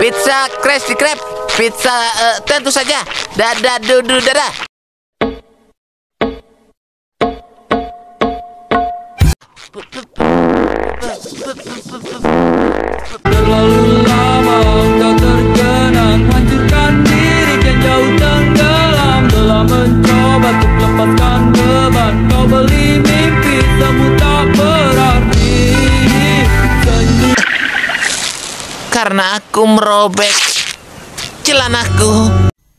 Pizza Krusty Krab. Pizza tentu saja. Dadah. Terlalu lama kau terkenang, hancurkan diri yang jauh tenggelam. Telah mencoba untuk lepaskan beban, kau beli mimpi semu tak berarti. Karena aku merobek celanaku.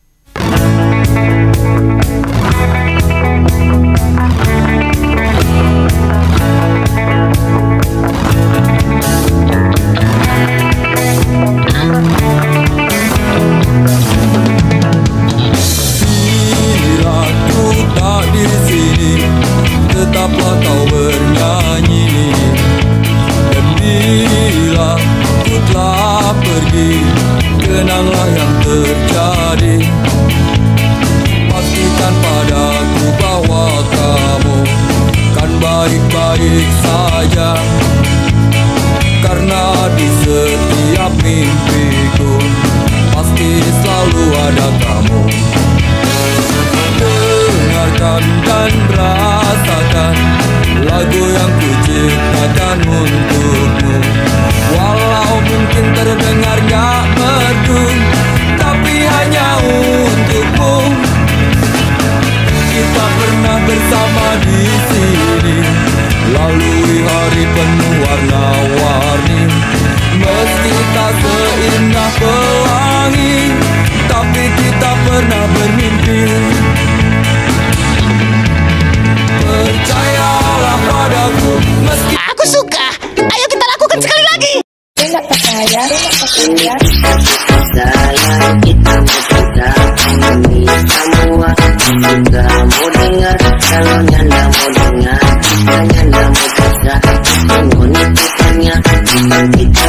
Bila ku tak di sini, tetaplah kau bernyanyi. Dan bila ku telah pergi, kenanglah yang terjadi. Pastikan padaku bahwa kamu kan baik-baik saja. Karena di setiap mimpiku pasti selalu ada kamu. Dengarkan dan rasakan lagu yang ku ciptakan untukmu. Walau mungkin terdengar gak merdu, tapi hanya untukmu. Kita pernah bersama di sini, lalui hari penuh warna-warni. Meski tak seindah pelangi, tapi kita pernah bermimpi. Percayalah padaku, meski Aku suka. Ayo kita lakukan sekali lagi. Sayang kita berbeda, ini semua juga mau dengar. Kalau nyanda mau dengar, nyanda mau baca, ini kitanya, kita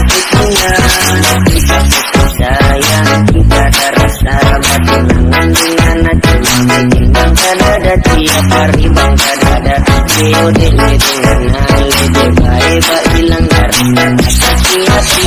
sayang, kita ada rasa bertunangan dengan cuma bikin bangga dada. Tiap hari bangga dada, COD dengan lebih baik tak bilang karena hati-hati.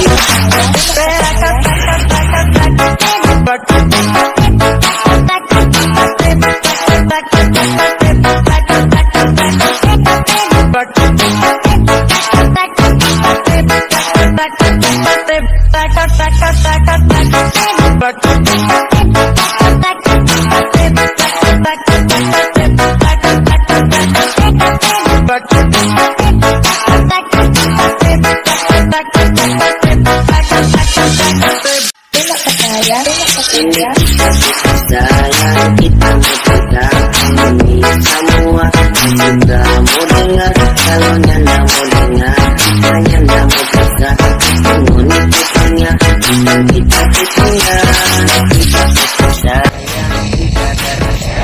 Sayang kita berbeda, ini semua juga mau dengar. Kalau nyanda mau dengar, nyanda mau baca, ini kitanya, kita sayang, kita ada rasa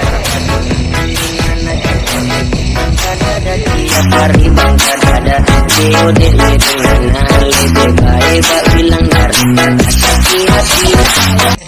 dada. Tiap hari bangga dada, COD dengan lebih baik tak bilang karena hati-hati.